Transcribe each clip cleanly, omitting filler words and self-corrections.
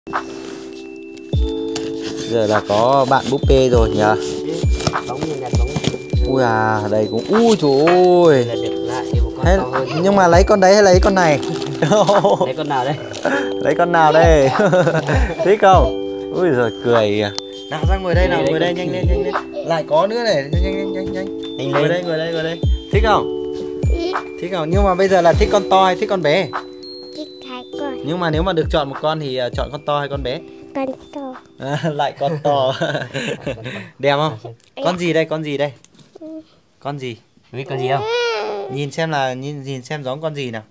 Giờ là có bạn búp bê rồi nhỉ? Bóng như nhặt bóng. Ui à, đây cũng ui trời ơi. Là được lại một con Thế, to hơn. nhưng mà lấy con đấy hay lấy con này? Lấy con nào đây? Lấy con nào đây? Thích không? Ui giời cười à. Nào ra ngồi đây nào, ngồi đây nhanh lên nhanh lên. Lại có nữa này, nhanh. Ngồi đây. Thích không? Thích không? Nhưng mà bây giờ là thích con to hay thích con bé? Thích hai con. Nhưng mà nếu mà được chọn một con thì chọn con to hay con bé? Con to. Lại con to. Đẹp không? Con gì đây? Con gì đây? Con gì? Biết con gì không? Nhìn xem giống con gì nào.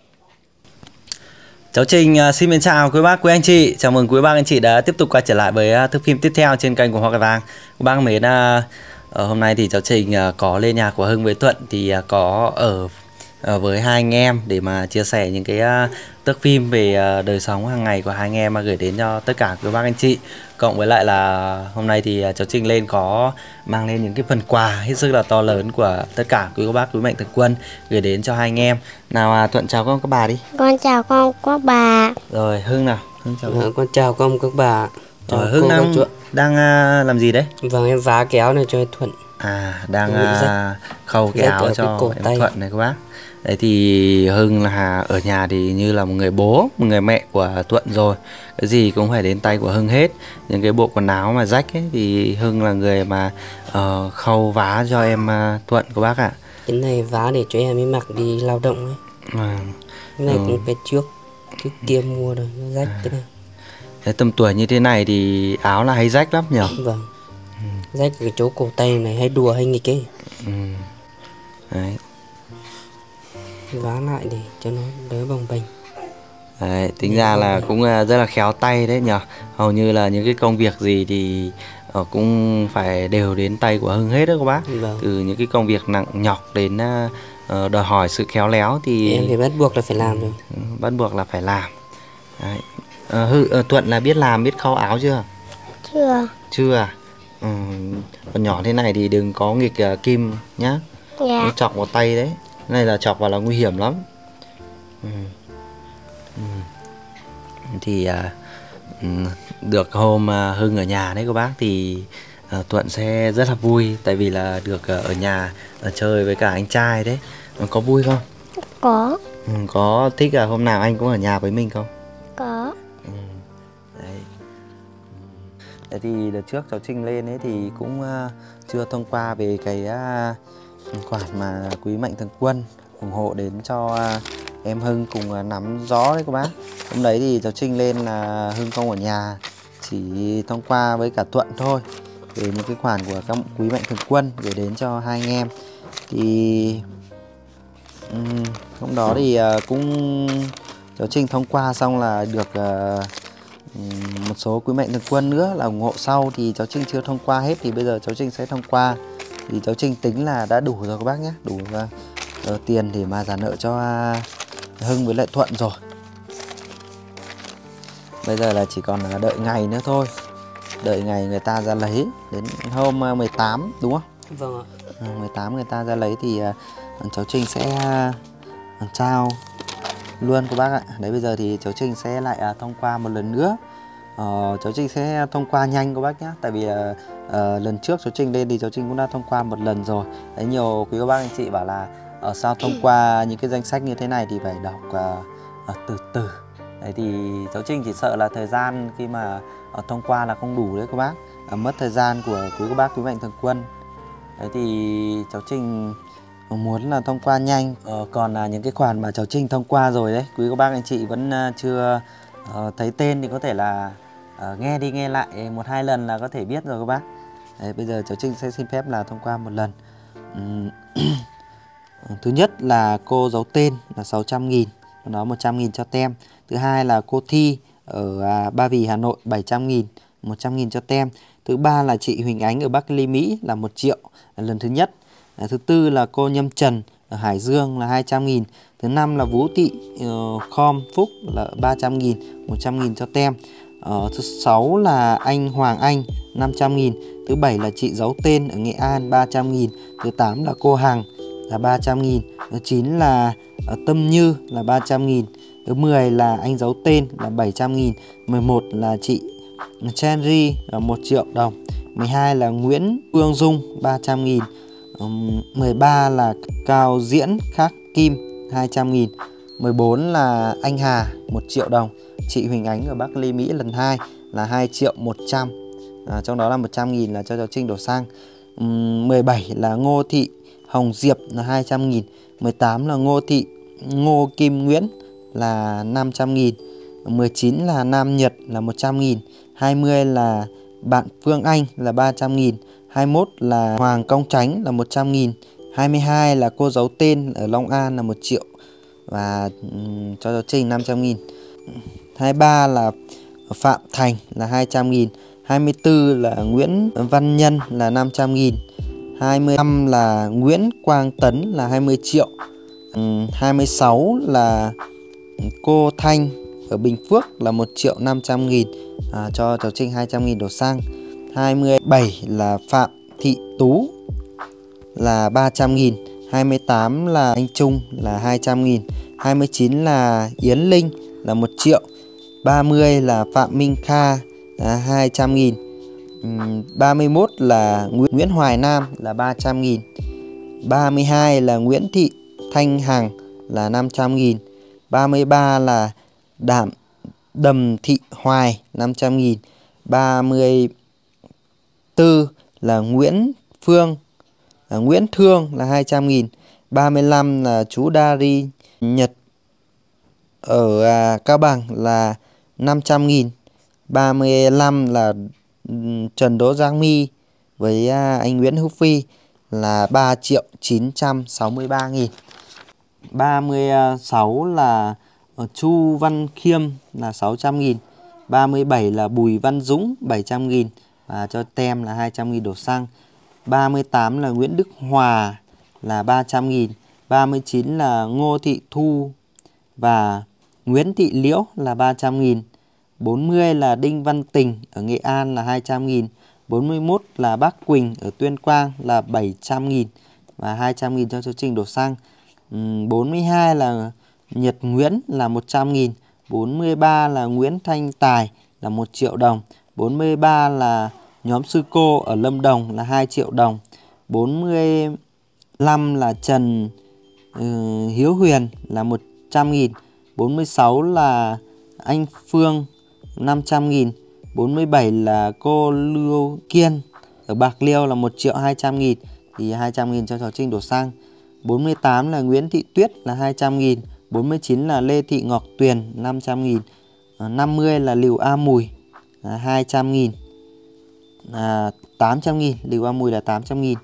Cháu Trình xin mến chào quý bác, quý anh chị. Chào mừng quý bác anh chị đã tiếp tục quay trở lại với thước phim tiếp theo trên kênh của Hoa Cải Vàng. Quý bác mến, hôm nay thì cháu Trình có lên nhà của Hưng với Thuận thì có ở với hai anh em để mà chia sẻ những cái thước phim về đời sống hàng ngày của hai anh em mà gửi đến cho tất cả quý bác anh chị. Cộng với lại là hôm nay thì cháu Trình lên có mang lên những cái phần quà hết sức là to lớn của tất cả quý bác quý mạnh thường quân gửi đến cho hai anh em. Nào Thuận chào các bà đi. Con chào con các bà. Rồi Hưng nào, Hưng chào con. Con chào các bà. Rồi Hưng đang làm gì đấy? Vâng, em vá kéo này cho Thuận. Đang khâu cái áo cho em Thuận này các bác. Đấy thì Hưng là ở nhà thì như là một người bố, một người mẹ của Thuận rồi. Cái gì cũng phải đến tay của Hưng hết. Những cái bộ quần áo mà rách ấy thì Hưng là người mà khâu vá cho em Thuận các bác ạ. Cái này vá để cho em ấy mặc đi lao động ấy. Cái này cũng cái trước kia mua rồi, nó rách thế này. Thế tầm tuổi như thế này thì áo là hay rách lắm nhỉ? Vâng. Rách cái chỗ cổ tay này hay đùa hay nghịch ấy. Đấy. Vá lại để cho nó đỡ bồng bềnh. Đấy, tính ra là cũng rất là khéo tay đấy nhỉ. Hầu như là những cái công việc gì thì cũng phải đều đến tay của Hưng hết đó các bác. Vâng. Từ những cái công việc nặng nhọc đến đòi hỏi sự khéo léo thì em thì bắt buộc là phải làm rồi. Bắt buộc là phải làm. Đấy. Thuận là biết làm, biết khâu áo chưa? Chưa à? Còn nhỏ thế này thì đừng có nghịch kim nhá. Nó chọc vào tay đấy. Cái này là chọc vào là nguy hiểm lắm. Thì được hôm Hưng ở nhà đấy các bác thì Thuận sẽ rất là vui. Tại vì là được ở nhà chơi với cả anh trai đấy. Có vui không? Có. Có thích hôm nào anh cũng ở nhà với mình không? Có. Đấy. Thế thì đợt trước cháu Trinh lên ấy thì cũng chưa thông qua về cái khoản mà quý mạnh thường quân ủng hộ đến cho em Hưng cùng nắm gió đấy các bác. Hôm đấy thì cháu Trinh lên là Hưng không ở nhà, chỉ thông qua với cả Thuận thôi về những cái khoản của các quý mạnh thường quân gửi đến cho hai anh em. Thì hôm đó thì cũng cháu Trinh thông qua xong là được một số quý mạnh thường quân nữa là ủng hộ sau, thì cháu Trinh chưa thông qua hết thì bây giờ cháu Trinh sẽ thông qua. Thì cháu Trinh tính là đã đủ rồi các bác nhé, đủ tiền để mà trả nợ cho Hưng với lại Thuận rồi. Bây giờ là chỉ còn đợi ngày nữa thôi, đợi ngày người ta ra lấy đến hôm 18 đúng không? Vâng ạ. 18 người ta ra lấy thì cháu Trinh sẽ trao luôn các bác ạ. Đấy bây giờ thì cháu Trinh sẽ lại thông qua một lần nữa. Cháu Trinh sẽ thông qua nhanh các bác nhé. Tại vì lần trước cháu Trinh lên thì cháu Trinh cũng đã thông qua một lần rồi. Đấy, nhiều quý các bác anh chị bảo là sao thông qua những cái danh sách như thế này thì phải đọc từ từ. Đấy thì cháu Trinh chỉ sợ là thời gian khi mà thông qua là không đủ đấy các bác, mất thời gian của quý các bác quý mạnh thường quân. Đấy thì cháu Trinh muốn là thông qua nhanh. Còn là những cái khoản mà cháu Trinh thông qua rồi đấy, quý các bác anh chị vẫn chưa thấy tên thì có thể là nghe đi nghe lại 1-2 lần là có thể biết rồi các bác. Đấy, bây giờ cháu Trinh sẽ xin phép là thông qua một lần. Thứ nhất là cô giấu tên là 600.000, nó 100.000 cho tem. Thứ hai là cô Thi ở Ba Vì Hà Nội 700.000, 100.000 cho tem. Thứ ba là chị Huỳnh Ánh ở Bắc Ly Mỹ là 1 triệu là lần thứ nhất. Thứ tư là cô Nhâm Trần ở Hải Dương là 200.000. Thứ năm là Vũ Thị Khom Phúc là 300.000, 100.000 cho tem. Thứ sáu là anh Hoàng Anh 500.000. Thứ bảy là chị giấu tên ở Nghệ An 300.000. Thứ 8 là cô Hằng là 300.000. Thứ 9 là Tâm Như là 300.000. Thứ 10 là anh giấu tên là 700.000. 11 là chị Chenry là 1 triệu đồng. 12 là Nguyễn Phương Dung 300.000. 13 là Cao Diễn Khắc Kim 200.000. 14 là anh Hà 1 triệu đồng. Chị Huỳnh Ánh ở Bắc Ly Mỹ lần 2 là 2 triệu 100. Trong đó là 100.000 là cho cháu Trinh đổ xăng. 17 là Ngô Thị Hồng Diệp là 200.000. 18 là Ngô Kim Nguyễn là 500.000. 19 là Nam Nhật là 100.000. 20 là bạn Phương Anh là 300.000. 21 là Hoàng Công Tránh là 100.000. 22 là cô giấu tên ở Long An là 1 triệu và cho cháu Trinh 500.000. 23 là Phạm Thành là 200.000. 24 là Nguyễn Văn Nhân là 500.000. 25 là Nguyễn Quang Tấn là 20 triệu. 26 là cô Thanh ở Bình Phước là 1 triệu 500.000, cho cháu Trinh 200.000 đổ xăng. 27 là Phạm Thị Tú là 300.000. 28 là anh Trung là 200.000. 29 là Yến Linh là 1 triệu. 30 là Phạm Minh Kha là 200.000. 31 là Nguyễn Hoài Nam là 300.000. 32 là Nguyễn Thị Thanh Hằng là 500.000. 33 là Đầm Thị Hoài 500.000. 34 là Nguyễn Thương là 200.000. 35 là chú Dari Nhật ở Cao Bằng là 500.000. 35 là Trần Đỗ Giang My với anh Nguyễn Hữu Phi là 3 triệu 963.000. 36 là Chu Văn Khiêm là 600.000. 37 là Bùi Văn Dũng 700.000 và cho tem là 200.000 đổ xăng. 38 là Nguyễn Đức Hòa là 300.000. 39 là Ngô Thị Thu và Nguyễn Thị Liễu là 300.000. 40 là Đinh Văn Tình ở Nghệ An là 200.000. 41 là Bác Quỳnh ở Tuyên Quang là 700.000 và 200.000 cho cháu Trinh đổ xăng. 42 là Nhật Nguyễn là 100.000. 43 là Nguyễn Thanh Tài là 1 triệu đồng. 43 là nhóm sư cô ở Lâm Đồng là 2 triệu đồng. 45 là Trần Hiếu Huyền là 100.000. 46 là anh Phương 500.000. 47 là cô Lưu Kiên ở Bạc Liêu là 1 triệu 200.000 thì 200.000 cho cháu Trinh đổ xăng. 48 là Nguyễn Thị Tuyết là 200.000. 49 là Lê Thị Ngọc Tuyền 500.000. 50 là Liều A Mùi là 200.000. 800.000, Liều A Mùi là 800.000.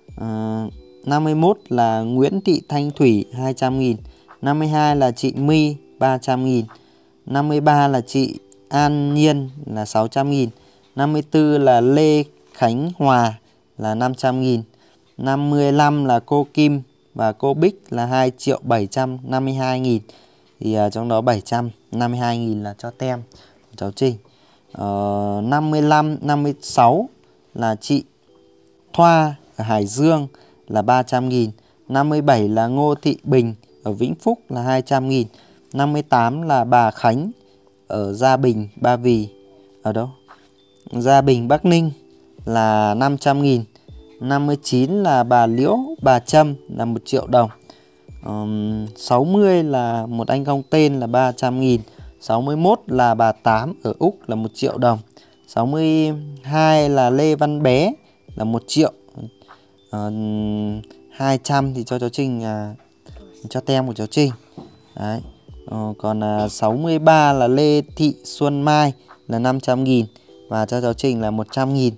51 là Nguyễn Thị Thanh Thủy 200.000. 52 là chị My 300.000. 53 là chị An Nhiên là 600.000. 54 là Lê Khánh Hòa là 500.000. 55 là cô Kim và cô Bích là 2 triệu 752.000 thì trong đó 752.000 là cho tem cháu Trinh. 56 là chị Thoa ở Hải Dương là 300.000. 57 là Ngô Thị Bình ở Vĩnh Phúc là 200.000. 58 là bà Khánh ở Gia Bình, Ba Vì ở đâu? Gia Bình, Bắc Ninh là 500.000. 59 là bà Liễu, bà Trâm là 1 triệu đồng. 60 là một anh không tên là 300.000. 61 là bà Tám ở Úc là 1 triệu đồng. 62 là Lê Văn Bé là 1 triệu. 200 thì cho cháu Trinh cho tem của cháu Trinh. Đấy. Còn 63 là Lê Thị Xuân Mai là 500.000 và cho cháu Trinh là 100.000.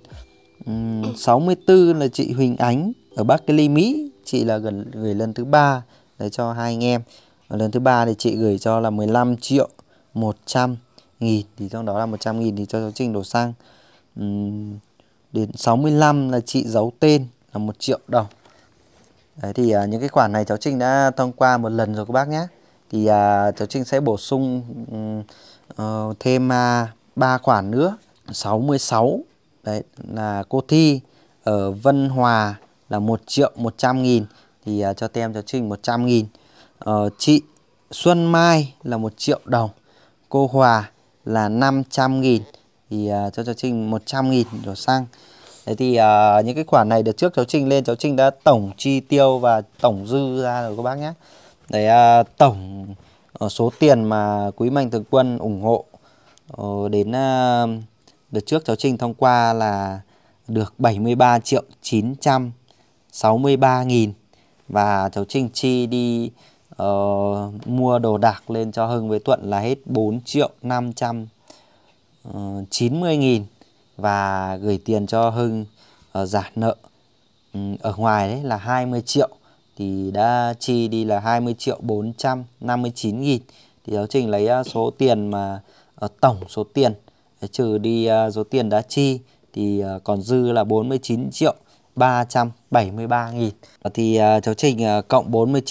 64 là chị Huỳnh Ánh ở Bắc Ly Mỹ, chị là gửi lần thứ 3 để cho hai anh em. Lần thứ 3 thì chị gửi cho là 15 triệu 100.000 thì trong đó là 100.000 thì cho cháu Trinh đổ xăng. Đến 65 là chị giấu tên là 1 triệu đồng. Đấy thì những cái khoản này cháu Trinh đã thông qua một lần rồi các bác nhé. Thì cháu Trinh sẽ bổ sung thêm 3 khoản nữa. 66 đấy là cô Thi ở Vân Hòa là 1 triệu 100.000 thì cho tem cháu Trinh 100.000. Chị Xuân Mai là 1 triệu đồng. Cô Hòa là 500.000. Thì cho cháu Trinh 100.000 đổ xăng. Đấy thì những cái khoản này đợt trước cháu Trinh lên, cháu Trinh đã tổng chi tiêu và tổng dư ra rồi các bác nhé. Đấy, tổng số tiền mà quý mạnh thường quân ủng hộ đến đợt trước cháu Trinh thông qua là được 73.963.000. Và cháu Trinh chi đi mua đồ đạc lên cho Hưng với Thuận là hết 4.590.000. Và gửi tiền cho Hưng trả nợ ở ngoài đấy là 20 triệu. Thì đã chi đi là 20.459.000. Thì cháu Trinh lấy số tiền mà tổng số tiền trừ đi số tiền đã chi thì còn dư là 49.373.000. Thì cháu Trinh cộng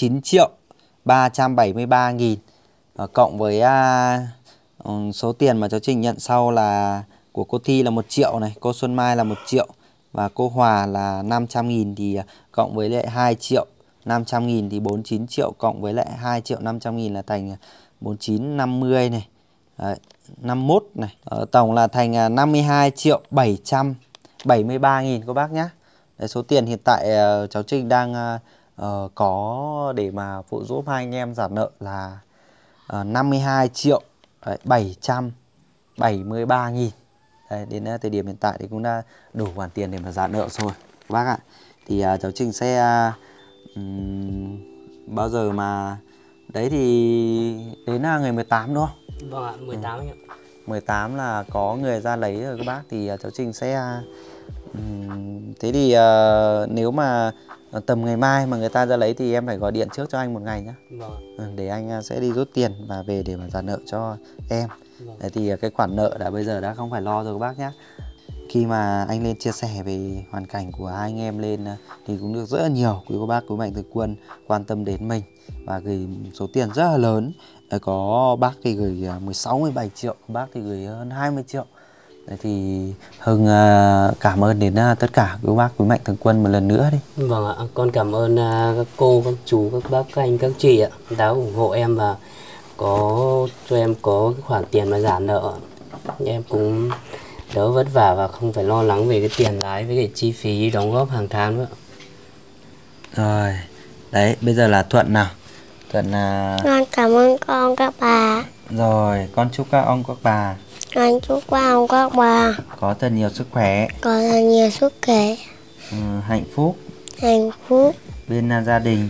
49.373.000 cộng với số tiền mà cháu Trinh nhận sau là của cô Thi là 1 triệu này, cô Xuân Mai là 1 triệu và cô Hòa là 500.000 thì cộng với lại 2.500.000 thì 49 triệu cộng với lại 2.500.000 là thành 4950 này. Đấy, 51 này. Tổng là thành 52.773.000 các bác nhé. Đấy, số tiền hiện tại cháu Trinh đang có để mà phụ giúp hai anh em trả nợ là 52.773.000. Đấy, đến thời điểm hiện tại thì cũng đã đủ khoản tiền để mà trả nợ rồi các bác ạ. Thì cháu Trinh sẽ bao giờ mà đấy thì đến ngày 18 đúng không? Vâng ạ, 18 ạ. 18 là có người ra lấy rồi các bác. Thì cháu Trinh sẽ thế thì nếu mà tầm ngày mai mà người ta ra lấy thì em phải gọi điện trước cho anh 1 ngày nhé. Vâng. Để anh sẽ đi rút tiền và về để mà trả nợ cho em. Vâng. Đấy thì cái khoản nợ đã bây giờ đã không phải lo rồi các bác nhé. Khi mà anh lên chia sẻ về hoàn cảnh của hai anh em lên thì cũng được rất là nhiều quý cô bác, quý mạnh thường quân quan tâm đến mình và gửi số tiền rất là lớn. Có bác thì gửi 16-17 triệu, bác thì gửi hơn 20 triệu. Đấy thì Hưng cảm ơn đến tất cả quý bác, quý mạnh thường quân một lần nữa đi. Vâng ạ, con cảm ơn các cô, các chú, các bác, các anh, các chị ạ đã ủng hộ em và có cho em có cái khoản tiền mà trả nợ. Em cũng đỡ vất vả và không phải lo lắng về cái tiền lái với cái chi phí đóng góp hàng tháng nữa. Rồi, đấy bây giờ là Thuận nào. Thuận Con cảm ơn con các bà. Rồi, con chúc các ông các bà. Con chúc các ông các bà có thật nhiều sức khỏe, có thật nhiều sức khỏe, hạnh phúc bên gia đình.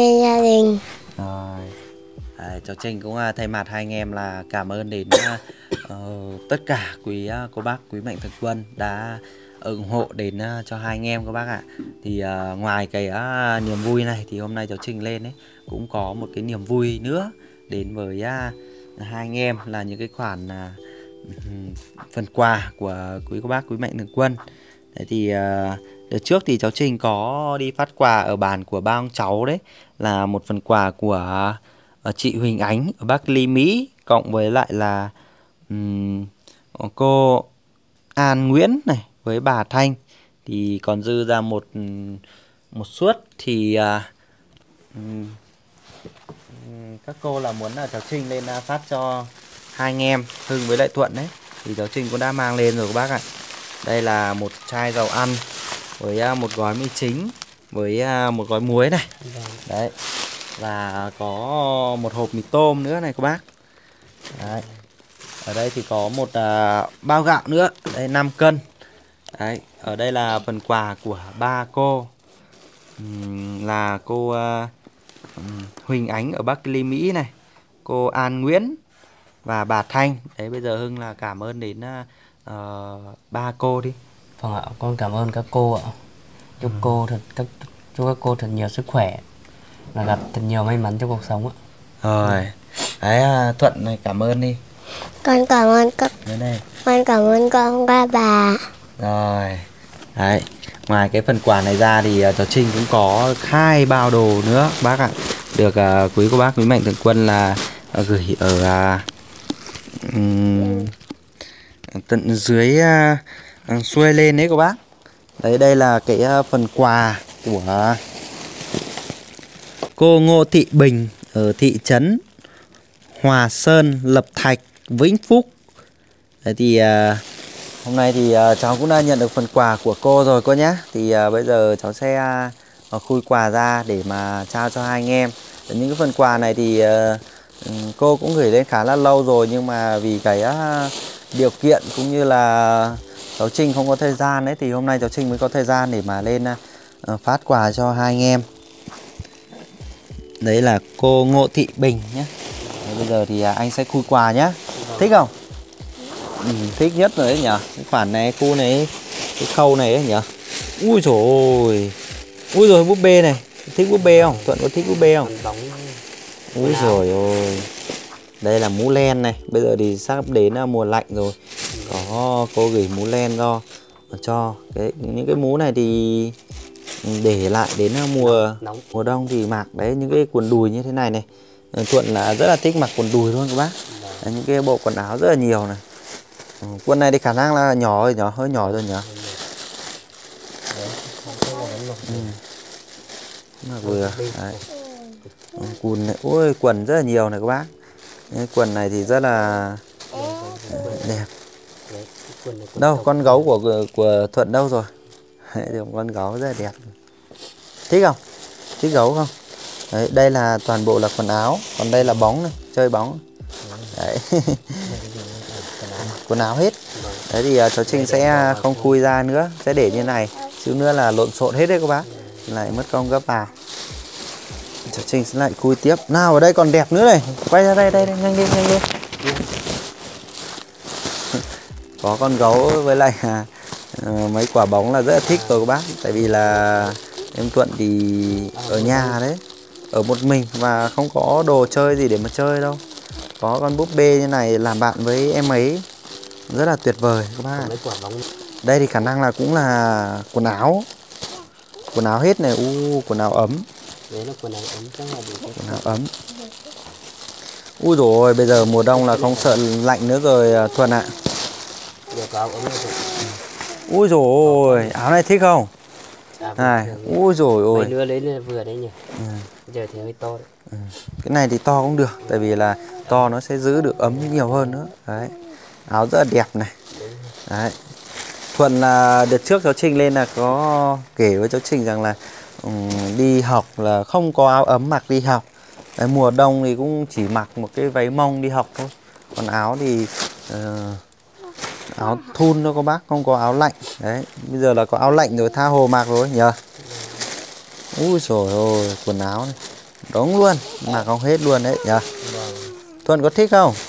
Rồi. Cháu Trinh cũng thay mặt hai anh em là cảm ơn đến tất cả quý cô bác, quý mạnh thường quân đã ủng hộ đến cho hai anh em các bác ạ. Thì ngoài cái niềm vui này thì hôm nay cháu Trinh lên ấy cũng có một cái niềm vui nữa đến với hai anh em là những cái khoản phần quà của quý cô bác, quý mạnh thường quân. Đấy thì đợt trước thì cháu Trinh có đi phát quà ở bàn của ba ông cháu, đấy là một phần quà của chị Huỳnh Ánh ở Bắc Ly Mỹ, cộng với lại là cô An Nguyễn này với bà Thanh, thì còn dư ra một suất thì các cô là muốn là cháu Trinh lên phát cho hai anh em Hưng với lại Thuận đấy, thì cháu Trinh cũng đã mang lên rồi các bác ạ. Đây là một chai dầu ăn với một gói mì chính với một gói muối này. Đấy. Và có một hộp mì tôm nữa này các bác. Đấy. Ở đây thì có một bao gạo nữa, đây 5 cân. Đấy, ở đây là phần quà của ba cô, là cô Huỳnh Ánh ở Bắc Ly Mỹ này, cô An Nguyễn và bà Thanh. Đấy, bây giờ Hưng là cảm ơn đến ba cô đi. Vâng ạ, con cảm ơn các cô ạ. Chúc chúc các cô thật nhiều sức khỏe và gặp thật nhiều may mắn trong cuộc sống ạ. Rồi. Đấy, Thuận này cảm ơn đi. Con cảm ơn các con cảm ơn con các bà. Rồi. Đấy, ngoài cái phần quà này ra thì cháu Trinh cũng có 2 bao đồ nữa bác ạ. Được quý cô bác, quý mạnh thường quân là gửi ở tận dưới xuôi lên đấy cô bác. Đấy, đây là cái phần quà của cô Ngô Thị Bình ở thị trấn Hòa Sơn, Lập Thạch, Vĩnh Phúc. Đấy thì hôm nay thì cháu cũng đã nhận được phần quà của cô rồi cô nhé. Thì bây giờ cháu sẽ khui quà ra để mà trao cho hai anh em. Những cái phần quà này thì cô cũng gửi lên khá là lâu rồi, nhưng mà vì cái điều kiện cũng như là cháu Trinh không có thời gian đấy, thì hôm nay cháu Trinh mới có thời gian để mà lên phát quà cho hai anh em. Đấy là cô Ngộ Thị Bình nhé. Đấy, bây giờ thì anh sẽ khui quà nhé. Thích không? Thích nhất rồi đấy nhỉ. Cái khoản này, khu này, cái khâu này ấy nhỉ. Ui dồi ôi. Ui rồi búp bê này. Thích búp bê không? Thuận có thích búp bê không? Ui rồi ôi. Đây là mũ len này. Bây giờ thì sắp đến mùa lạnh rồi. Có cô gửi mũ len cho. Đấy, những cái mũ này thì để lại đến mùa đông thì mặc. Đấy, những cái quần đùi như thế này này. Thuận là rất là thích mặc quần đùi luôn các bác. Đấy, những cái bộ quần áo rất là nhiều này. Quần này thì khả năng là nhỏ rồi, hơi nhỏ rồi nhỉ. Vừa đấy. Quần này, ôi quần rất là nhiều này các bác. Cái quần này thì rất là đẹp. Đâu con gấu của Thuận đâu rồi? Đấy, con gấu rất là đẹp. Thích không? Thích gấu không? Đấy, đây là toàn bộ là quần áo, còn đây là bóng này, chơi bóng. Đấy. Quần áo hết. Đấy thì cháu Trinh sẽ không khui ra nữa, sẽ để như này, chứ nữa là lộn xộn hết đấy các bác, lại mất công gấp vào. Cháu Trinh sẽ lại khui tiếp. Nào ở đây còn đẹp nữa này, quay ra đây, nhanh lên. Có con gấu với lại mấy quả bóng là rất là thích rồi các bác. Tại vì là em Thuận thì ở nhà đấy, ở một mình và không có đồ chơi gì để mà chơi đâu. Có con búp bê như này làm bạn với em ấy rất là tuyệt vời các bác. Đây thì khả năng là cũng là quần áo hết này. Quần áo ấm. Quần áo ấm. Ui rồi bây giờ mùa đông là không sợ lạnh nữa rồi Thuận ạ. Ui rồi áo này thích không? Này, ui rồi ôi. Mấy lấy vừa đấy nhỉ. Giờ thì hơi to đấy. Cái này thì to cũng được, tại vì là to nó sẽ giữ được ấm nhiều hơn nữa. Đấy. Áo rất là đẹp này. Đấy. Thuận là đợt trước cháu Trinh lên là có kể với cháu Trinh rằng là đi học là không có áo ấm mặc đi học. Đấy, mùa đông thì cũng chỉ mặc một cái váy mông đi học thôi. Còn áo thì áo thun thôi các bác, không có áo lạnh. Đấy, bây giờ là có áo lạnh rồi, tha hồ mặc rồi nhờ. Ui trời ơi, quần áo này đóng luôn, mặc không hết luôn đấy nhờ. Thuận có thích không?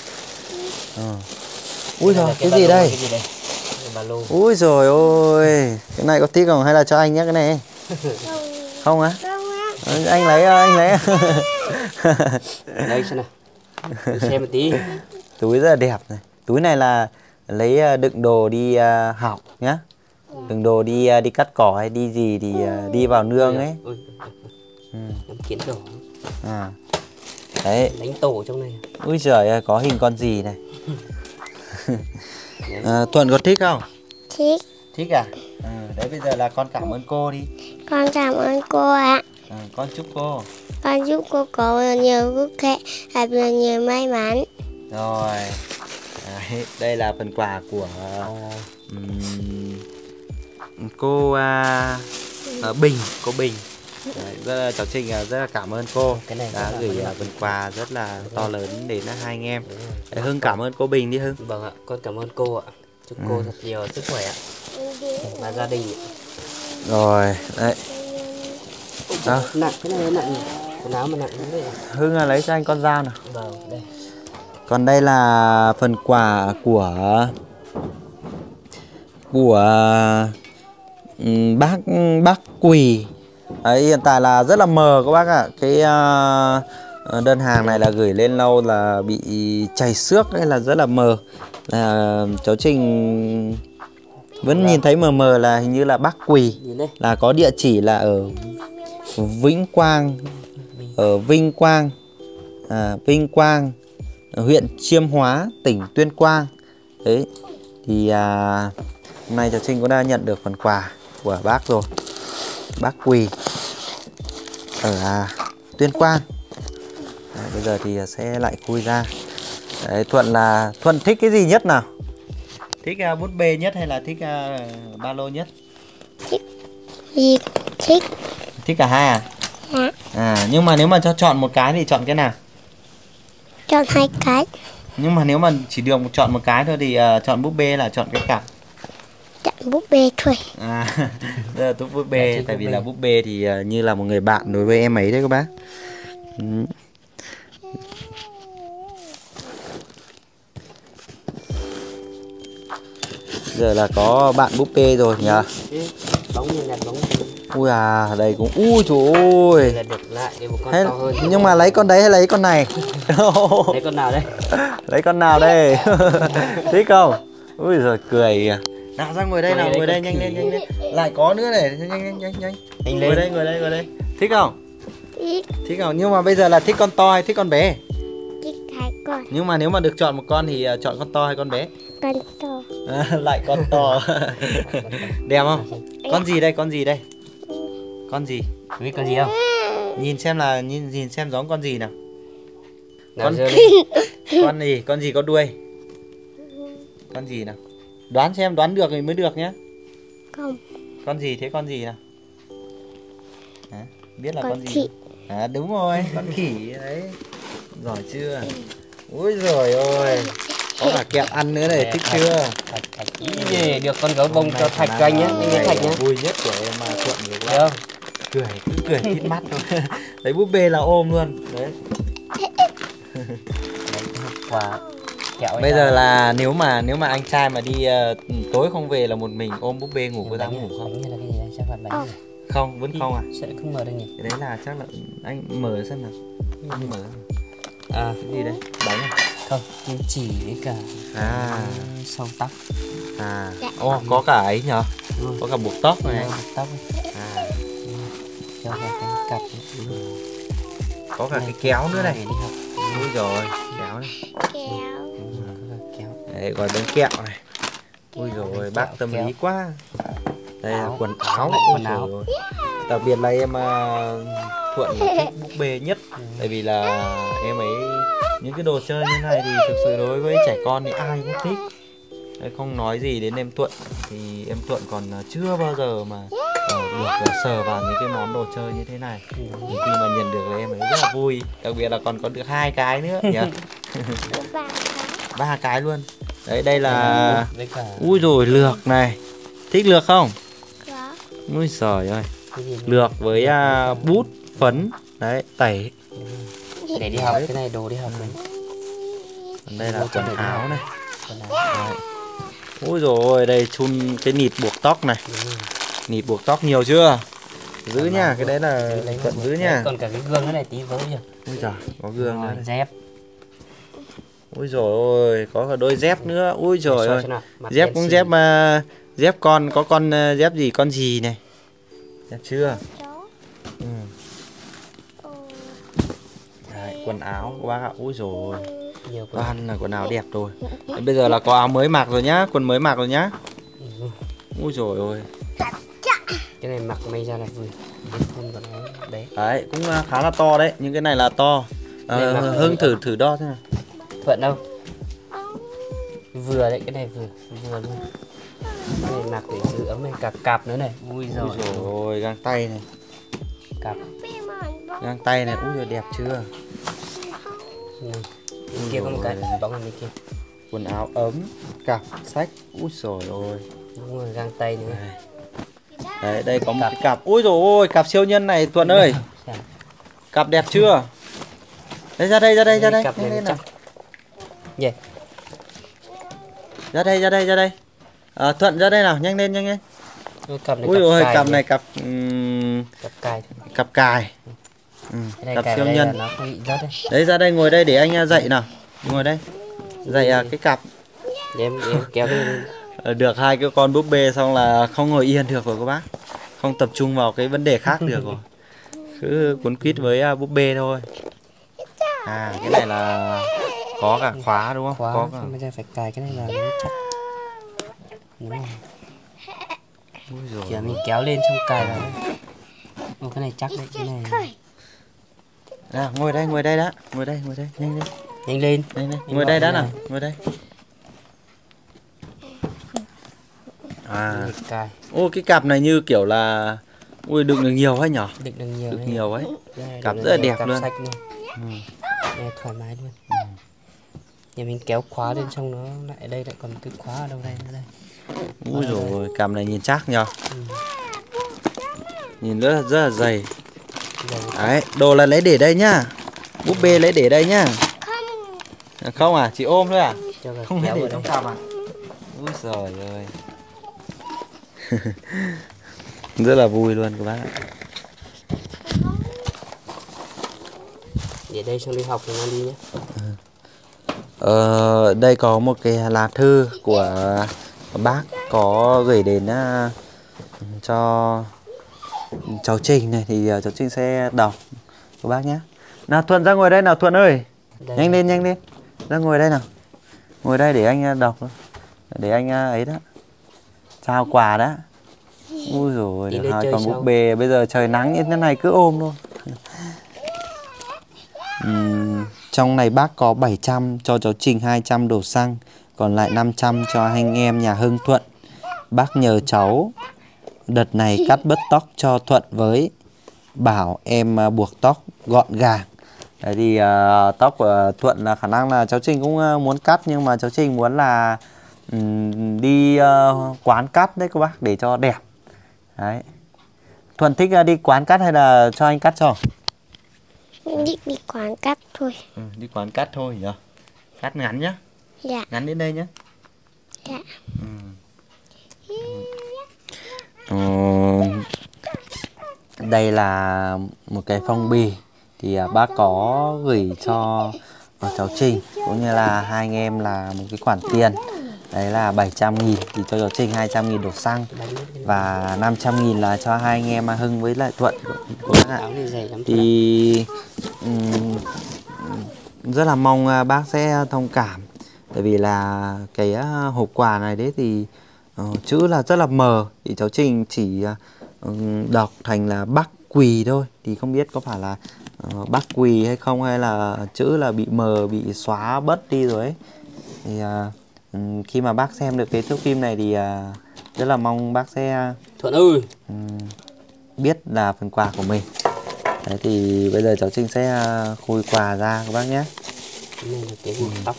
Ui trời, cái gì đây? Ui trời ơi, cái này có thích không hay là cho anh nhé cái này? Không á? Anh lấy. Đây xem nào. Xem một tí. Túi rất là đẹp này. Túi này là lấy đựng đồ đi học nhá. Đựng đồ đi cắt cỏ hay đi gì thì đi vào nương ấy. Kiến đỏ. Đấy. Đánh tổ trong này. Ui trời ơi, có hình con gì này. Thuận có thích không? Thích. Thích à? Đấy bây giờ là con cảm ơn cô đi. Con cảm ơn cô ạ. Con chúc cô. Con chúc cô có nhiều sức khỏe và nhiều may mắn. Rồi. Đấy, đây là phần quà của cô Bình, cô Bình. Đấy, rất là, cháu Trinh rất là cảm ơn cô đã gửi phần quà rất là to lớn đến hai anh em. Đấy, Hưng cảm ơn cô Bình đi Hưng. Vâng ạ, con cảm ơn cô ạ. Chúc cô thật nhiều sức khỏe ạ. Và gia đình. Rồi, đấy. Nặng, cái này nặng nhỉ? Quần áo mà nặng như vậy. Hưng lấy cho anh con dao nào. Vâng, đây. Còn đây là phần quà của bác Quỳ. Đấy, hiện tại là rất là mờ các bác ạ. Cái đơn hàng này là gửi lên lâu là bị chảy xước nên là rất là mờ. Cháu Trinh vẫn nhìn thấy mờ là hình như là bác Quỳ, là có địa chỉ là ở Vĩnh Quang, ở Vinh Quang, huyện Chiêm Hóa, tỉnh Tuyên Quang. Đấy thì hôm nay cháu Trinh cũng đã nhận được phần quà của bác rồi, bác Quỳ ở Tuyên Quang. Đấy, bây giờ thì sẽ lại khui ra. Đấy, Thuận thích cái gì nhất nào? Thích bút bê nhất hay là thích ba lô nhất? Gì thích? Thích cả hai à? Dạ. À, nhưng mà nếu mà cho chọn một cái thì chọn cái nào? Chọn 2 cái. Nhưng mà nếu mà chỉ được chọn một cái thôi thì chọn búp bê là chọn cái cặp? Chọn búp bê thôi. À, rất là tốt búp bê, tại vì là búp bê thì như là một người bạn đối với em ấy đấy các bác. Giờ là có bạn búp bê rồi nhỉ? Bóng như đặt bóng. Ui à, đây cũng ui trời ơi. Là được lại để một con Hay, to hơn. nhưng mà lấy con đấy hay lấy con này? Lấy con nào đây? Lấy con nào đây? Thích không? Ui giời cười à. Nào ra ngồi đây nào, ngồi đây nhanh lên. Lại có nữa này, nhanh. Ngồi đây. Thích không? Thích không? Nhưng mà bây giờ là thích con to hay thích con bé? Thích 2 con. Nhưng mà nếu mà được chọn một con thì chọn con to hay con bé? Con to. Lại con to. Đẹp không? Con gì đây? Con gì? Biết con gì không? Nhìn xem là nhìn xem giống con gì nào. Nào Con gì có đuôi? Con gì nào? Đoán xem, đoán được thì mới được nhé. Không. Con gì thế, con gì nào? À, biết là con gì? Khỉ. À đúng rồi, con khỉ đấy. Giỏi chưa? Ui giời ơi. Có cả kẹo ăn nữa này, thích chưa? Ý được con gấu bông cho Thạch cho anh nhé, anh lấy Thạch nhé. Vui nhất của em mà Thuận được Được không? cứ cười tít mắt thôi. Lấy búp bê là ôm luôn. Đấy. Quả kẹo. Bây giờ là nếu mà anh trai mà đi tối không về là một mình ôm búp bê ngủ, có dám ngủ không? Bánh hay là cái gì đây? Chắc là bánh này. Không, vẫn không à? Sẽ không mở được nhỉ? Cái đấy là chắc là anh mở xem nào. Không mở. À, Cái gì đấy? Bánh à? không, kim chỉ với cả sâu tóc. À, có cả ấy nhở? Có cả buộc tóc này. Buộc tóc. À, Cho vào cái cặp. có cả cái kéo nữa này. Đi học. Ui rồi, kéo này. Kéo. Đấy, gói bánh kẹo này. Ui rồi, bác tâm ý quá. Đây là quần áo. Quần áo. Rồi. Đặc biệt là em Thuận thích búp bê nhất. Tại vì là em ấy những cái đồ chơi như này thì thực sự đối với trẻ con thì ai cũng thích. Đấy, không nói gì đến em Thuận thì em Thuận còn chưa bao giờ mà được sờ vào những cái món đồ chơi như thế này. Thì khi mà nhận được là em ấy rất là vui. Đặc biệt là còn có được 2 cái nữa nhỉ? 3 cái luôn. Đấy, đây là ui rồi lược này. Thích lược không? Có. Ui giời ơi. Lược với bút, phấn. Đấy, tẩy. Để đi học, cái này đồ đi học này. Còn đây là quần áo này. Đấy. Ui rồi đây chun cái nịt buộc tóc này. Nịt buộc tóc nhiều chưa? Giữ nha, cái đấy là Thuận giữ nha. Còn cả cái gương cái này tí vỡ chưa? Ui giời, có gương nữa. Dép. Ui rồi ôi, có cả đôi dép nữa. Ui trời ơi. Dép cũng dép mà dép con, có con dép gì, con gì này. Dép chưa? Ừ. Đấy, quần áo của bác ạ. Ui rồi. Toàn là quần áo đẹp rồi. Đấy, bây giờ là có áo mới mặc rồi nhá, quần mới mặc rồi nhá. Ui rồi ôi. Cái này mặc may ra là vừa. Đấy. Đấy, cũng khá là to đấy, những cái này là to. Hưng thử đo thế nào. Thuận đâu? Vừa đấy, cái này vừa luôn. Cái này mặc để giữ ấm này, cả cặp nữa này. Ui giời ôi, găng tay này. Cặp. Găng tay này, ui giời đẹp chưa? Kia có một cái bóng bên kia. Quần áo ấm, cặp, sách, ui giời ơi. Đúng rồi, găng tay nữa. Đấy, đây có một cái cặp. Ui dồi ôi, cặp siêu nhân này Thuận ơi. Cặp đẹp chưa? Đấy, ra đây. Cặp này lên nào. Yeah. Ra đây. Thuận ra đây nào, nhanh lên. Cặp này ui ôi, cặp này cặp cài. Cặp cài. Cặp siêu nhân. Nó không bị rớt đấy. Đấy, ra đây ngồi đây để anh dạy nào. Ngồi đây. Dạy cái cặp. Em kéo cái Được 2 cái con búp bê xong là không ngồi yên được rồi các bác. Không tập trung vào cái vấn đề khác được rồi. Cứ cuốn quýt với búp bê thôi. À, cái này là có cả khóa đúng không? Khóa, có cả... bây giờ phải cài cái này là nó chắc. Đúng rồi. Kìa mình kéo lên xong cài vào đấy. Cái này chắc đấy, cái này. À, ngồi đây đã. Ngồi đây, nhanh lên. Nhanh lên. Đây này, Anh ngồi gọi đây đã này. nào, ngồi đây. À, Cài. ô cái cặp này như kiểu là, ui đựng được nhiều ấy nhở? Đựng được nhiều. Được đấy. nhiều ấy. Đây, Cặp đựng rất là được nhiều, đẹp cặp luôn. sạch luôn. Nghe thoải mái luôn. Nhà mình kéo khóa lên trong nó lại đây lại còn cái khóa ở đâu đây nữa đây. Ui rồi cặp này nhìn chắc nhở? Ừ. Nhìn rất là dày. Rồi. Đấy, đồ là lấy để đây nhá. Búp bê lấy để đây nhá. Không à, chỉ ôm thôi à? Cho vào Không kéo lấy vào để trong đây. cặp à? Úi giời ơi. Rất là vui luôn các bác ạ. Để đây xong đi học thì mang đi nhé. Đây có một cái lá thư của bác có gửi đến cho cháu Trình này, thì cháu Trình sẽ đọc các bác nhé. Nào Thuận ra ngồi đây nào Thuận ơi. Đây. Nhanh lên. Ra ngồi đây nào. Ngồi đây để anh đọc. Để anh ấy đó. Trao quà đó. Ui rồi, Đi được lên hai chơi con búp sau. bê. Bây giờ trời nắng như thế này cứ ôm thôi. Trong này bác có 700 cho cháu Trình 200 đổ xăng, còn lại 500 cho anh em nhà Hưng Thuận. Bác nhờ cháu đợt này cắt bớt tóc cho Thuận với, bảo em buộc tóc gọn gàng. Đấy thì tóc của Thuận là khả năng là cháu Trình cũng muốn cắt, nhưng mà cháu Trình muốn là đi quán cắt đấy các bác, để cho đẹp. Đấy. Thuận thích đi quán cắt hay là cho anh cắt cho? Đi quán cắt thôi. Đi quán cắt thôi nhỉ? Cắt ngắn nhá. Dạ. Ngắn đến đây nhá. Dạ. Đây là một cái phong bì thì bác có gửi cho cháu Trình cũng như là hai anh em là một cái khoản tiền. Đấy là 700.000 thì cho cháu Trình 200.000 đổ xăng, và 500.000 là cho hai anh em Hưng với lại Thuận của bác ạ. Áo này dày lắm. Thì rất là mong bác sẽ thông cảm, tại vì là cái hộp quà này đấy thì chữ là rất là mờ, thì cháu Trình chỉ đọc thành là Bắc Quỳ thôi, thì không biết có phải là Bắc Quỳ hay không, hay là chữ là bị mờ, bị xóa bớt đi rồi ấy. Thì khi mà bác xem được cái thước phim này thì rất là mong bác sẽ Thuận ơi. biết là phần quà của mình. Đấy thì bây giờ cháu Trình sẽ khui quà ra các bác nhé. Đây là cái buộc tóc.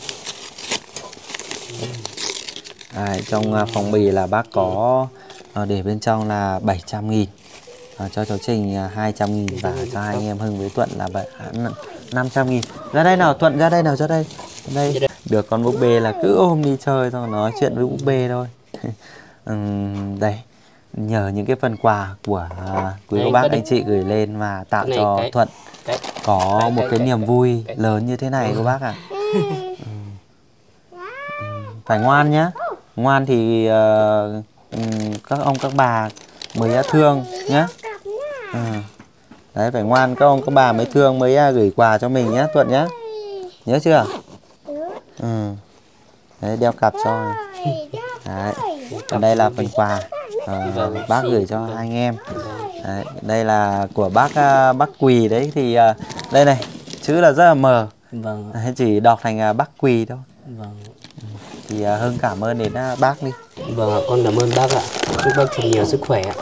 Trong phong bì là bác có để bên trong là 700.000, cho cháu Trình 200.000 và cho hai anh em Hưng với Thuận là 500.000. Ra đây nào Thuận, ra đây nào, ra đây. Đây được con búp bê là cứ ôm đi chơi thôi, nói chuyện với búp bê thôi. Đây, nhờ những cái phần quà của quý cô bác anh chị gửi lên mà tạo cho Thuận có một cái niềm vui lớn như thế này các bác ạ. Phải ngoan nhá. Ngoan thì các ông các bà mới thương nhá. Đấy, phải ngoan các ông các bà mới thương mới gửi quà cho mình nhá Thuận nhá. Nhớ chưa? Đấy, đeo cặp cho. Đấy. Còn đây là phần quà bác gửi cho hai anh em. Đấy, đây là của bác Quỳ đấy, thì đây này, chữ là rất là mờ. Vâng. Đấy, chỉ đọc thành Bắc Quỳ thôi. Vâng. Thì Hưng cảm ơn đến bác đi. Vâng ạ, con cảm ơn bác ạ. Chúc bác thật nhiều sức khỏe ạ.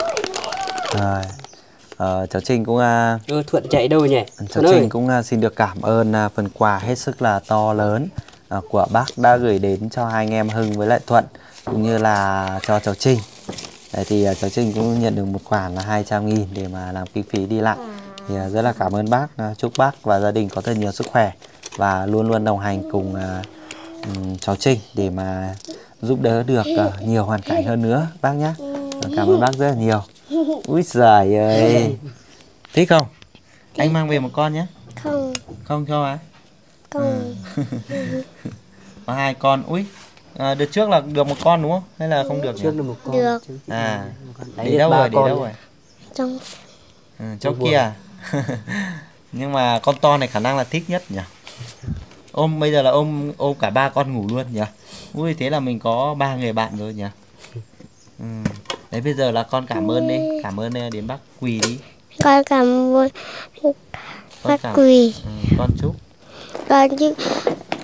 Rồi. Cháu Trình cũng Thuận chạy đâu nhỉ? cháu Trình cũng xin được cảm ơn phần quà hết sức là to lớn của bác đã gửi đến cho hai anh em Hưng với lại Thuận, cũng như là cho cháu Trình. Đấy thì cháu Trình cũng nhận được một khoản là 200.000 để mà làm kinh phí đi lại. Thì rất là cảm ơn bác, chúc bác và gia đình có thật nhiều sức khỏe và luôn luôn đồng hành cùng cháu Trình để mà giúp đỡ được nhiều hoàn cảnh hơn nữa bác nhé. Cảm ơn bác rất là nhiều. Úi giời ơi. Thích không? Anh mang về một con nhé. Không. Không cho á? Không. Có hai con. Úi, đợt trước là được một con đúng không? Hay là không được nhỉ? Trước là một con. Được. Để đâu rồi? Để đâu rồi? Trong Trong kia. Nhưng mà con to này khả năng là thích nhất nhỉ? Ôm bây giờ là ôm cả ba con ngủ luôn nhỉ? Ui, thế là mình có 3 người bạn rồi nhỉ? Đấy, bây giờ là con cảm ơn đi, cảm ơn đến bác Quỳ đi. con cảm ơn bác Quỳ. Con chúc Con chúc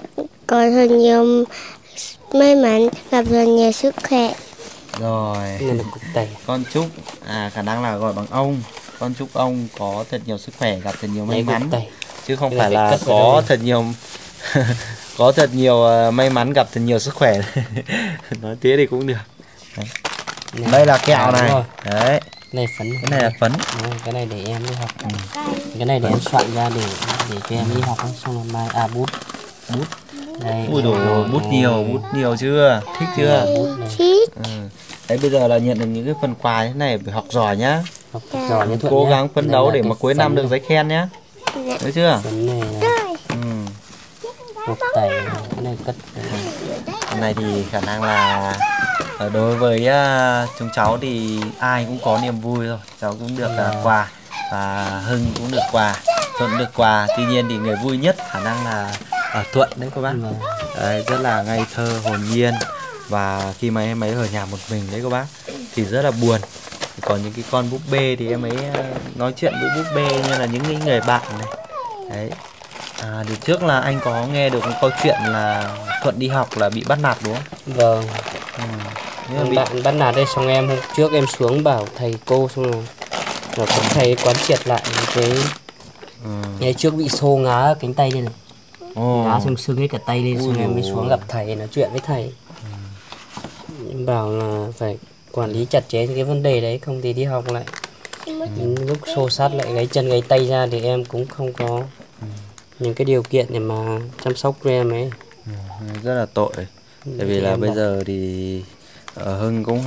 có thật nhiều may mắn, gặp thật nhiều sức khỏe. Rồi. Nên là cục tẩy. Con chúc khả năng là gọi bằng ông. Con chúc ông có thật nhiều sức khỏe, gặp thật nhiều may mắn. Chứ không phải là có thật nhiều có thật nhiều may mắn, gặp thật nhiều sức khỏe. Nói thế thì cũng được. Đấy. Đây là kẹo này. Đấy. Này phấn. Cái này là phấn. Cái này để em đi học. Cái này để em soạn ra để cho em đi học, xong rồi mai bút. Bút. Đây. Ui dồi, bút nhiều chưa? Thích chưa? Thích. Đấy, bây giờ là nhận được những cái phần quà thế này, phải học giỏi nhá. Học giỏi nhá Thuận. Cố gắng phấn đấu để mà cuối năm được giấy khen nhá. Được chưa? Phấn này là cục tẩy, cái này cất. Hôm nay thì khả năng là đối với chúng cháu thì ai cũng có niềm vui rồi. Cháu cũng được quà và Hưng cũng được quà, Thuận được quà. Tuy nhiên thì người vui nhất khả năng là Thuận đấy các bác. Đấy, rất là ngây thơ, hồn nhiên. Và khi mà em ấy ở nhà một mình đấy các bác thì rất là buồn. Còn những cái con búp bê thì em ấy nói chuyện với búp bê như là những người bạn này. Đấy. Thì trước là anh có nghe được một câu chuyện là Thuận đi học là bị bắt nạt đúng không? Vâng. Bạn bắt nạt đây, xong em hôm trước em xuống bảo thầy cô, xong rồi có thầy quán triệt lại cái ngày trước bị xô ngá cánh tay đây này. Ngá xong sưng hết cả tay lên, xong em mới xuống gặp thầy nói chuyện với thầy. Em bảo là phải quản lý chặt chẽ cái vấn đề đấy, không thì đi học lại lúc xô sát lại gáy chân gáy tay ra thì em cũng không có những cái điều kiện để mà chăm sóc cho em ấy. Rất là tội. Tại vì là bây giờ thì Hưng cũng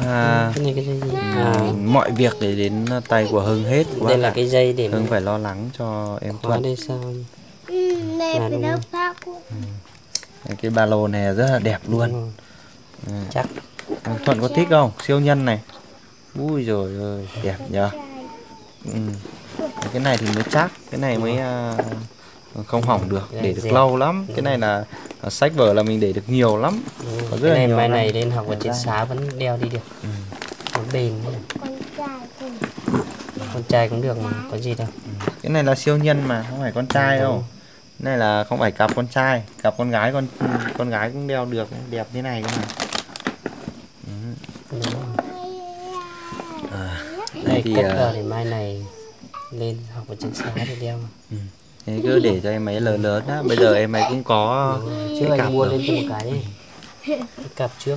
mọi việc để đến tay của Hưng hết. Đây là cái dây để Hưng phải lo lắng cho em Thuận. Đây sao? Cái ba lô này rất là đẹp luôn. Chắc. Thuận có thích không? Siêu nhân này. Ui rồi ơi, đẹp nhờ. Cái này thì mới chắc, cái này mới không hỏng được, để được lâu lắm. Cái này là sách vở là mình để được nhiều lắm. Có rất cái này nhiều mai này lên học ở trên xá vẫn đeo đi được. Nó bền. Con trai cũng được mà, có gì đâu. Cái này là siêu nhân mà, không phải con trai đâu. Cái này là không phải cặp con trai, cặp con gái, con gái cũng đeo được, đẹp thế này cơ mà. Đây thì cất vào để mai này lên học ở trên xá thì đeo. Thế cứ để cho em ấy lớn lớn á. Bây giờ em ấy cũng có trước anh cặp mua lên cho một cái đi. Cái cặp trước.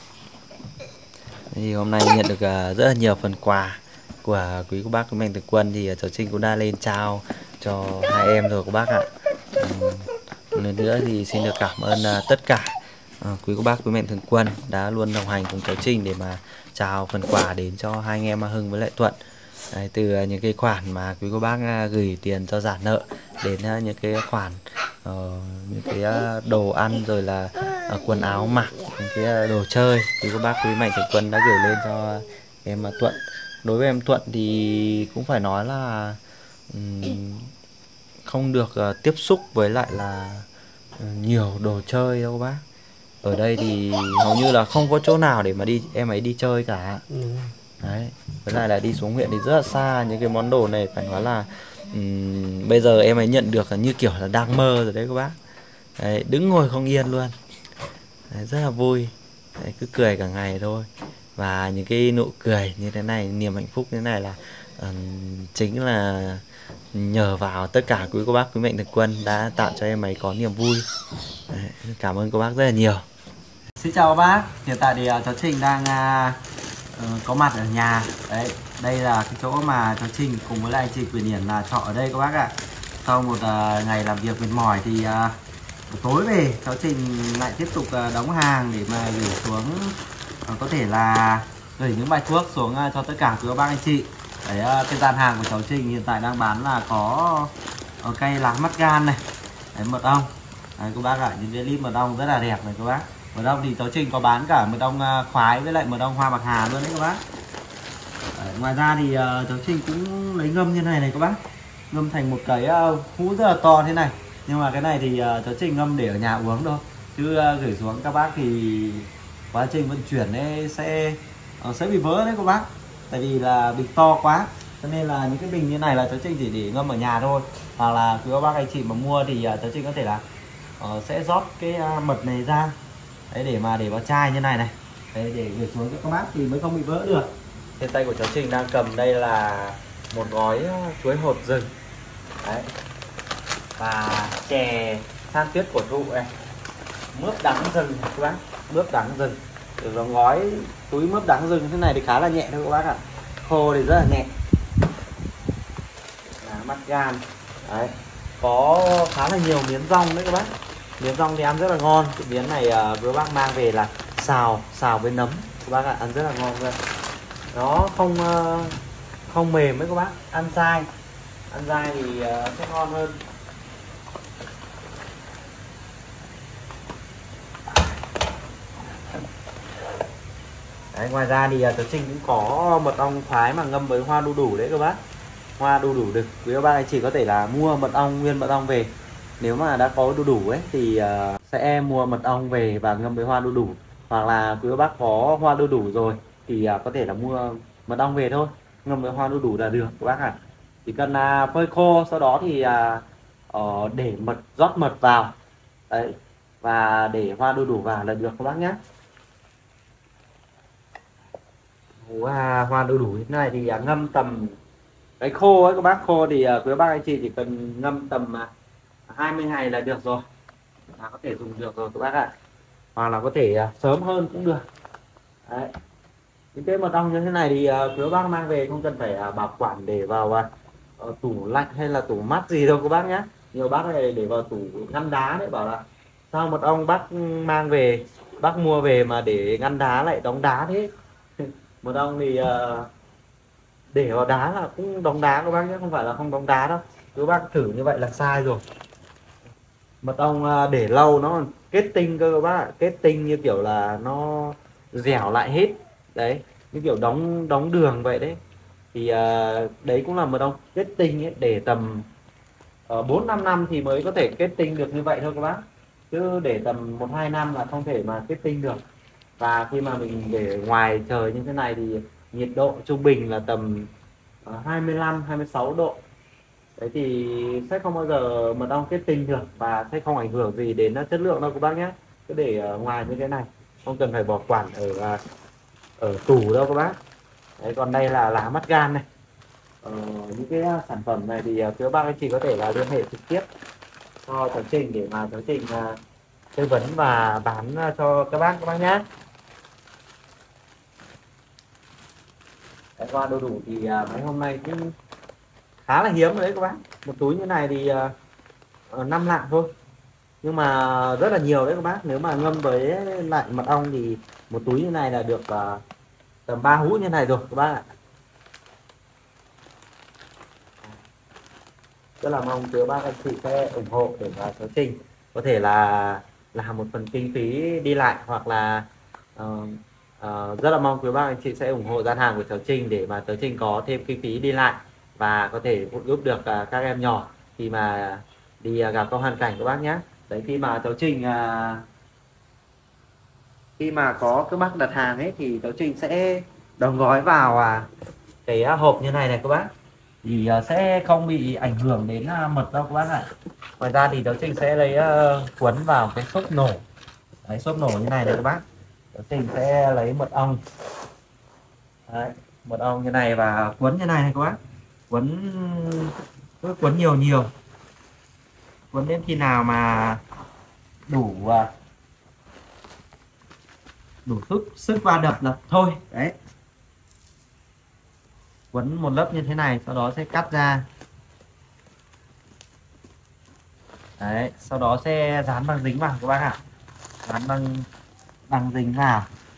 Thì hôm nay nhận được rất là nhiều phần quà của quý cô bác của Mạnh Thường Quân, thì cháu Trinh cũng đã lên trao cho hai em rồi các bác ạ. Lần nữa thì xin được cảm ơn tất cả quý cô bác quý Mạnh Thường Quân đã luôn đồng hành cùng cháu Trinh để mà trao phần quà đến cho hai anh em Hưng với lại Thuận. Đấy, từ những cái khoản mà quý cô bác gửi tiền cho trả nợ đến những cái khoản những cái đồ ăn, rồi là quần áo mặc, những cái đồ chơi thì cô bác quý Mạnh Thường Quân đã gửi lên cho em Thuận. Đối với em Thuận thì cũng phải nói là không được tiếp xúc với lại là nhiều đồ chơi đâu bác. Ở đây thì hầu như là không có chỗ nào để mà em ấy đi chơi cả. Đấy, với lại là đi xuống huyện thì rất là xa. Những cái món đồ này phải nói là bây giờ em ấy nhận được là như kiểu là đang mơ rồi đấy các bác. Đấy, đứng ngồi không yên luôn. Đấy, rất là vui. Đấy, cứ cười cả ngày thôi. Và những cái nụ cười như thế này, niềm hạnh phúc như thế này là chính là nhờ vào tất cả quý cô bác quý Mạnh Thường Quân đã tạo cho em ấy có niềm vui. Đấy, cảm ơn cô bác rất là nhiều. Xin chào các bác. Hiện tại thì cháu Trinh đang có mặt ở nhà. Đấy, đây là cái chỗ mà cháu Trinh cùng với lại chị Quyền Hiển là trọ ở đây các bác ạ. Sau một ngày làm việc mệt mỏi thì tối về cháu Trinh lại tiếp tục đóng hàng để mà gửi xuống, có thể là gửi những bài thuốc xuống cho tất cả quý bác anh chị. Đấy, cái gian hàng của cháu Trinh hiện tại đang bán là có cây lá mắt gan này, đấy, mật ong. Đấy, các bác ạ, những cái lít mật ong rất là đẹp này các bác. Mật ong thì cháu Trinh có bán cả mật ong khoái với lại mật ong hoa bạc hà luôn đấy các bác. Đấy, ngoài ra thì cháu Trinh cũng lấy ngâm như này này các bác, ngâm thành một cái hũ rất là to thế này. Nhưng mà cái này thì cháu Trinh ngâm để ở nhà uống thôi, chứ gửi xuống các bác thì quá trình vận chuyển ấy sẽ bị vỡ đấy các bác. Tại vì là bịch to quá, cho nên là những cái bình như này là cháu Trinh chỉ để ngâm ở nhà thôi. Hoặc là quý bác anh chị mà mua thì cháu Trinh có thể là sẽ rót cái mật này ra đấy, để vào chai như này này đấy, để gửi xuống cho các bác thì mới không bị vỡ được. Trên tay của cháu Trình đang cầm đây là một gói chuối hột rừng đấy, và chè san tuyết cổ thụ này, mướp đắng rừng các bác, mướp đắng rừng. Được đóng gói túi mướp đắng rừng thế này thì khá là nhẹ thôi các bác ạ, khô thì rất là nhẹ. Mắt gan đấy, có khá là nhiều miến rong đấy các bác. Miến rong thì ăn rất là ngon. Cái miến này với bác mang về là xào với nấm các bác ạ, ăn rất là ngon luôn. Nó không mềm đấy các bác, ăn dai thì sẽ ngon hơn. Đấy, ngoài ra thì cháu Trình cũng có mật ong khoái mà ngâm với hoa đu đủ đấy các bác. Hoa đu đủ được, quý bác anh chị có thể là mua mật ong, nguyên mật ong về. Nếu mà đã có đu đủ ấy thì sẽ mua mật ong về và ngâm với hoa đu đủ. Hoặc là quý bác có hoa đu đủ rồi thì có thể là mua mật ong về thôi, ngâm với hoa đu đủ là được các bác ạ. Chỉ cần phơi khô, sau đó thì để rót mật vào đấy, và để hoa đu đủ vào là được các bác nhé. Hoa đu đủ như thế này thì ngâm tầm cái khô ấy các bác, khô thì quý bác anh chị chỉ cần ngâm tầm 20 ngày là được rồi, là có thể dùng được rồi các bác ạ. Hoặc là có thể sớm hơn cũng được đấy. Những cái mật ong như thế này thì quý bác mang về không cần phải bảo quản để vào tủ lạnh hay là tủ mát gì đâu các bác nhé. Nhiều bác này để vào tủ ngăn đá đấy, bảo là sao mật ong bác mang về, bác mua về mà để ngăn đá lại đóng đá thế. Mật ong thì để vào đá là cũng đóng đá các bác nhé, không phải là không đóng đá đâu. Các bác thử như vậy là sai rồi. Mật ong để lâu nó kết tinh cơ các bác, kết tinh như kiểu là nó dẻo lại hết đấy, như kiểu đóng đường vậy đấy. Thì đấy cũng là mật ong kết tinh ấy, để tầm 4-5 năm thì mới có thể kết tinh được như vậy thôi các bác, chứ để tầm 1-2 năm là không thể mà kết tinh được. Và khi mà mình để ngoài trời như thế này thì nhiệt độ trung bình là tầm 25-26 độ đấy, thì sẽ không bao giờ mật ong kết tinh được và sẽ không ảnh hưởng gì đến chất lượng đâu các bác nhé. Cứ để ở ngoài như thế này, không cần phải bảo quản ở tủ đâu các bác. Đấy, còn đây là lá mắt gan này. Những cái sản phẩm này thì các bác anh chị có thể là liên hệ trực tiếp cho cháu Trình để mà cháu Trình tư vấn và bán cho các bác nhé. Hoa đu đủ thì mấy hôm nay cũng khá là hiếm rồi đấy các bác. Một túi như này thì 5 lạng thôi, nhưng mà rất là nhiều đấy các bác. Nếu mà ngâm với lại mật ong thì một túi như này là được tầm 3 hũ như này rồi các bác ạ. Rất là mong quý bác anh chị sẽ ủng hộ để cháu Trình có thể là làm một phần kinh phí đi lại, hoặc là rất là mong quý bác anh chị sẽ ủng hộ gian hàng của cháu Trình để mà cháu Trình có thêm kinh phí đi lại và có thể giúp được các em nhỏ khi mà đi gặp có hoàn cảnh các bác nhé. Đấy, khi mà cháu Trình khi mà có các bác đặt hàng ấy thì cháu Trình sẽ đóng gói vào cái hộp như này này các bác, thì sẽ không bị ảnh hưởng đến mật đâu các bác ạ. Ngoài ra thì cháu Trình sẽ lấy quấn vào cái xốp nổ. Đấy, xốp nổ như này này các bác. Cháu Trình sẽ lấy mật ong. Đấy, mật ong như này và quấn như này này các bác. Quấn nhiều. Quấn đến khi nào mà đủ sức va đập là thôi. Đấy, quấn một lớp như thế này, sau đó sẽ cắt ra. Đấy, sau đó sẽ dán băng dính vào các bác ạ. Dán băng dính vào.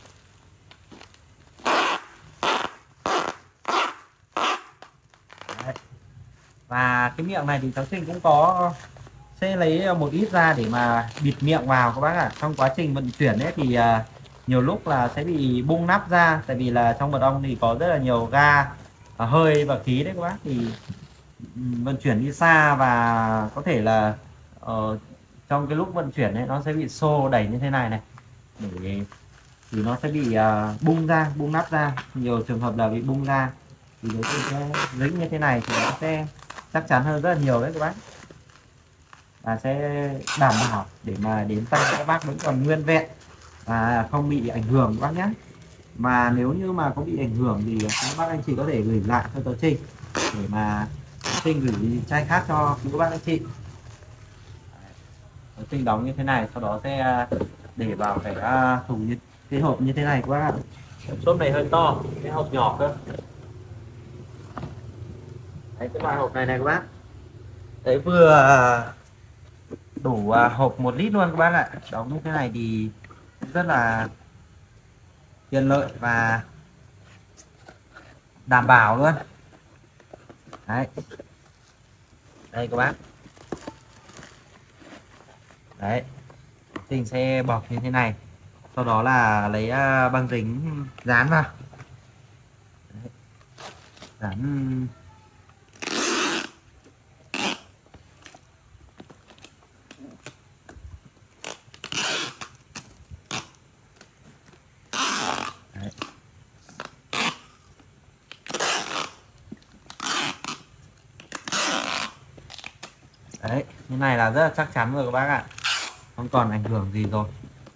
Đấy. Và cái miệng này thì cháu Trình cũng sẽ lấy một ít ra để mà bịt miệng vào các bác ạ. Trong quá trình vận chuyển ấy thì nhiều lúc là sẽ bị bung nắp ra, tại vì là trong mật ong thì có rất là nhiều ga, hơi và khí đấy các bác. Thì vận chuyển đi xa và có thể là trong cái lúc vận chuyển ấy nó sẽ bị xô đẩy như thế này này, thì nó sẽ bị bung nắp ra. Nhiều trường hợp là bị bung ra thì đối tượng sẽ dính như thế này thì nó sẽ chắc chắn hơn rất là nhiều đấy các bác. và sẽ đảm bảo để mà đến tay các bác vẫn còn nguyên vẹn và không bị ảnh hưởng các bác nhé. Mà nếu như mà có bị ảnh hưởng thì các bác anh chị có thể gửi lại cho cháu Trinh để mà cháu Trinh gửi chai khác cho các bác anh chị. Cháu Trinh đóng như thế này, sau đó sẽ để vào cái thùng như cái hộp như thế này các bác ạ. Xốp này hơi to, cái hộp nhỏ cơ. Đấy, cái loại hộp này này các bác. Đấy, vừa đủ hộp 1 lít luôn các bác ạ. Đóng như thế này thì rất là tiện lợi và đảm bảo luôn. Đấy, đây các bác. Đấy, Trinh sẽ bọc như thế này, sau đó là lấy băng dính dán vào. Đấy, dán. Đấy. Đấy, như này là rất là chắc chắn rồi các bác ạ, không còn ảnh hưởng gì rồi.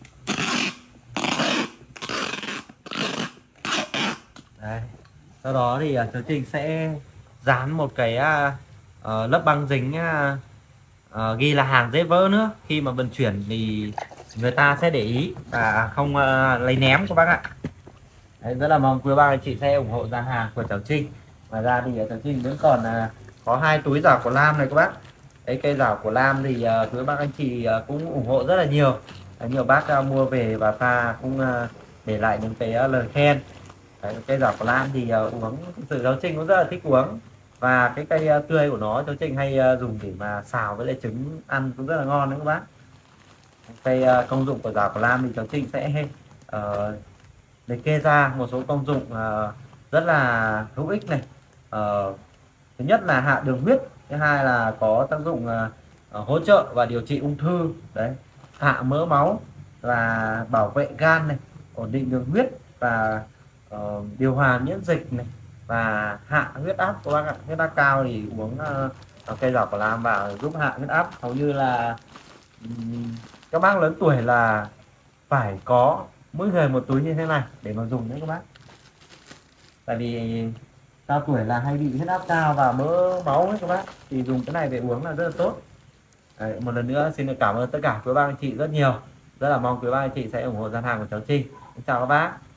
Đấy, sau đó thì cháu Trinh sẽ dán một cái lớp băng dính ghi là hàng dễ vỡ nữa. Khi mà vận chuyển thì người ta sẽ để ý và không lấy ném các bác ạ. Đấy, rất là mong quý bác anh chị sẽ ủng hộ gian hàng của cháu Trinh. Ngoài ra thì cháu Trinh vẫn còn có 2 túi rào của Lam này các bác. Đấy, cây rào của Lam thì quý bác anh chị cũng ủng hộ rất là nhiều. Nhiều bác mua về và pha cũng để lại những cái lời khen. Đấy, cây rào của Lam thì uống thực sự cháu Trinh cũng rất là thích uống, và cái cây tươi của nó cháu Trinh hay dùng để mà xào với lại trứng ăn cũng rất là ngon đấy các bác. Cây công dụng của rào của Lam thì cháu Trinh sẽ liệt kê ra một số công dụng rất là hữu ích này. Thứ nhất là hạ đường huyết, thứ hai là có tác dụng hỗ trợ và điều trị ung thư, đấy, hạ mỡ máu và bảo vệ gan này, ổn định đường huyết và điều hòa miễn dịch này, và hạ huyết áp các bác ạ. Huyết áp cao thì uống cây rau của Lam vào giúp hạ huyết áp. Hầu như là các bác lớn tuổi là phải có mỗi người một túi như thế này để mà dùng đấy các bác. Tại vì cao tuổi là hay bị huyết áp cao và mỡ máu ấy các bác, thì dùng cái này về uống là rất là tốt. Đấy, một lần nữa xin được cảm ơn tất cả quý bác anh chị rất nhiều. Rất là mong quý bác anh chị sẽ ủng hộ gian hàng của cháu Trinh. Xin chào các bác.